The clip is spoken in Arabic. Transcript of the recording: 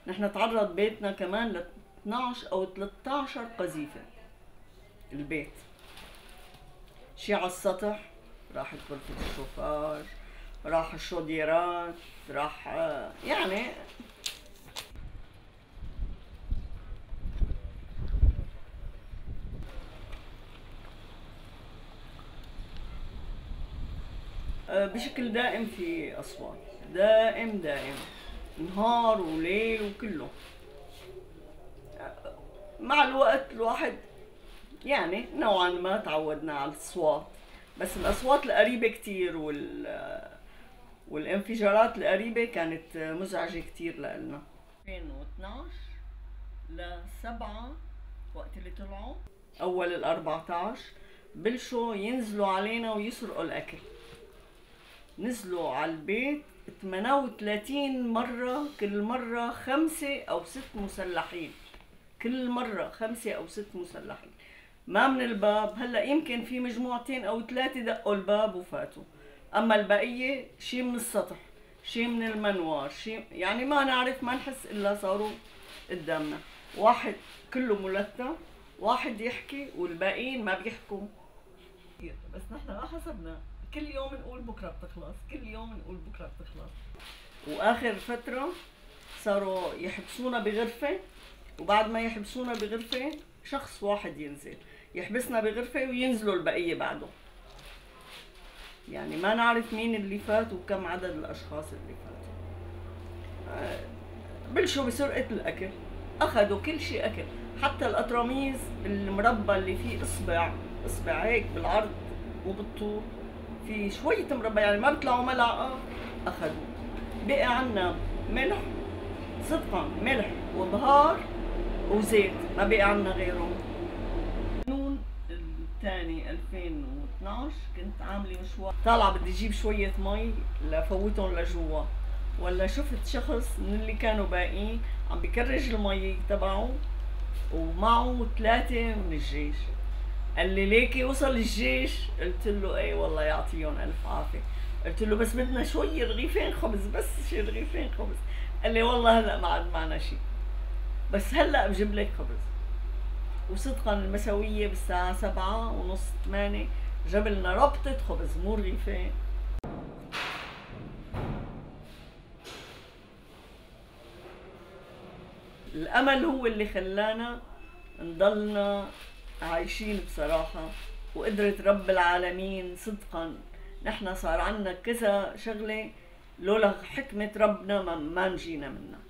نحن تعرض بيتنا كمان ل 12 أو 13 قذيفة. البيت شي على السطح، راحت غرفة الشوفار، راح الشوديرات، راح يعني بشكل دائم في أصوات، دائم نهار وليل وكله. مع الوقت الواحد يعني نوعا ما تعودنا على الأصوات، بس الأصوات القريبة كتير والانفجارات القريبة كانت مزعجة كتير لنا. 2012 ل7 وقت اللي طلعوا أول ال14 بلشوا ينزلوا علينا ويسرقوا الأكل. نزلوا على البيت 38 مرة، كل مرة 5 أو 6 مسلحين، كل مرة 5 أو 6 مسلحين. ما من الباب، هلا يمكن في مجموعتين أو 3 دقوا الباب وفاتوا، أما البقية شي من السطح، شي من المنوار، شي يعني ما نعرف، ما نحس إلا صاروا قدامنا. واحد كله ملتم، واحد يحكي والباقيين ما بيحكوا. بس نحن ما حسبنا، كل يوم نقول بكره بتخلص، كل يوم نقول بكره بتخلص. واخر فتره صاروا يحبسونا بغرفه، وبعد ما يحبسونا بغرفه شخص واحد ينزل يحبسنا بغرفه وينزلوا البقيه بعده. يعني ما نعرف مين اللي فات وكم عدد الاشخاص اللي فاتوا. بلشوا بسرقه الاكل، اخذوا كل شيء اكل، حتى القطرميز المربى اللي فيه اصبع هيك بالعرض وبالطول، في شوية مربى يعني ما بيطلعوا ملعقة، أخذوا. بقي عنا ملح، صدقا ملح وبهار وزيت، ما بقي عنا غيرهم. قانون الثاني 2012 كنت عاملة مشوار، طالعة بدي أجيب شوية مي لفوتهم لجوا، ولا شفت شخص من اللي كانوا باقيين عم بكرج المي تبعه ومعه 3 من الجيش. قال لي ليكي وصل الجيش؟ قلت له ايه والله يعطيهم الف عافيه. قلت له بس بدنا شوي رغيفين خبز، بس شي رغيفين خبز. قال لي والله هلا ما عاد معنا شي، بس هلا بجيب لك خبز. وصدقا المسويه بالساعه 7:30 8 جاب لنا ربطه خبز مو رغيفين. الامل هو اللي خلانا نضلنا عايشين بصراحة، وقدرة رب العالمين صدقا. نحن صار عنا كذا شغلة لولا حكمة ربنا ما نجينا منها.